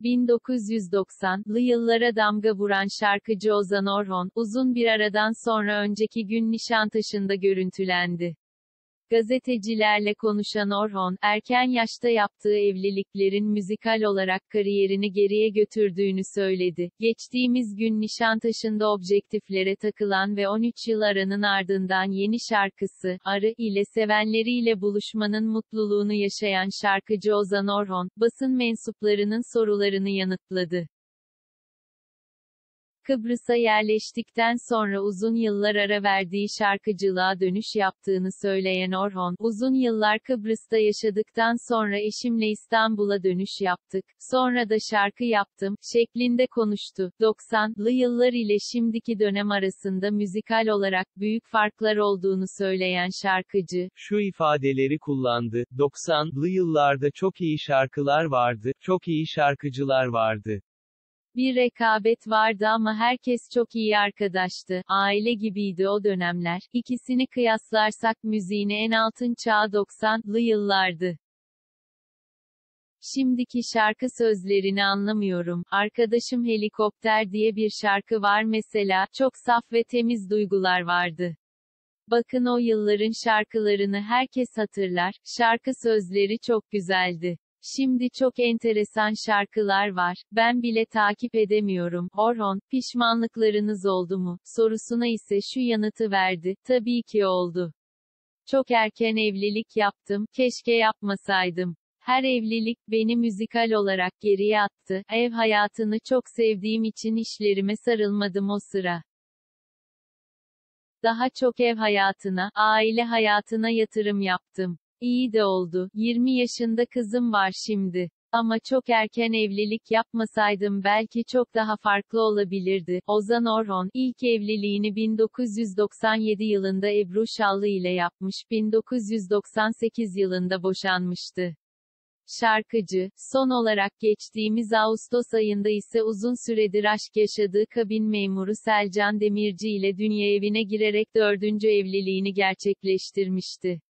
1990'lı yıllara damga vuran şarkıcı Ozan Orhon, uzun bir aradan sonra önceki gün Nişantaşı'nda görüntülendi. Gazetecilerle konuşan Orhon, erken yaşta yaptığı evliliklerin müzikal olarak kariyerini geriye götürdüğünü söyledi. Geçtiğimiz gün Nişantaşı'nda objektiflere takılan ve 13 yıl aranın ardından yeni şarkısı, Arı, ile sevenleriyle buluşmanın mutluluğunu yaşayan şarkıcı Ozan Orhon, basın mensuplarının sorularını yanıtladı. Kıbrıs'a yerleştikten sonra uzun yıllar ara verdiği şarkıcılığa dönüş yaptığını söyleyen Orhon, uzun yıllar Kıbrıs'ta yaşadıktan sonra eşimle İstanbul'a dönüş yaptık, sonra da şarkı yaptım, şeklinde konuştu. 90'lı yıllar ile şimdiki dönem arasında müzikal olarak büyük farklar olduğunu söyleyen şarkıcı, şu ifadeleri kullandı: 90'lı yıllarda çok iyi şarkılar vardı, çok iyi şarkıcılar vardı. Bir rekabet vardı ama herkes çok iyi arkadaştı, aile gibiydi o dönemler. İkisini kıyaslarsak müziğin en altın çağı 90'lı yıllardı. Şimdiki şarkı sözlerini anlamıyorum. Arkadaşım Helikopter diye bir şarkı var mesela, çok saf ve temiz duygular vardı. Bakın o yılların şarkılarını herkes hatırlar, şarkı sözleri çok güzeldi. Şimdi çok enteresan şarkılar var, ben bile takip edemiyorum. Orhon, pişmanlıklarınız oldu mu, sorusuna ise şu yanıtı verdi: tabii ki oldu. Çok erken evlilik yaptım, keşke yapmasaydım. Her evlilik, beni müzikal olarak geriye attı, ev hayatını çok sevdiğim için işlerime sarılmadım o sıra. Daha çok ev hayatına, aile hayatına yatırım yaptım. İyi de oldu. 20 yaşında kızım var şimdi. Ama çok erken evlilik yapmasaydım belki çok daha farklı olabilirdi. Ozan Orhon, ilk evliliğini 1997 yılında Ebru Şallı ile yapmış, 1998 yılında boşanmıştı. Şarkıcı, son olarak geçtiğimiz Ağustos ayında ise uzun süredir aşk yaşadığı kabin memuru Selcan Demirci ile Dünya Evi'ne girerek 4. evliliğini gerçekleştirmişti.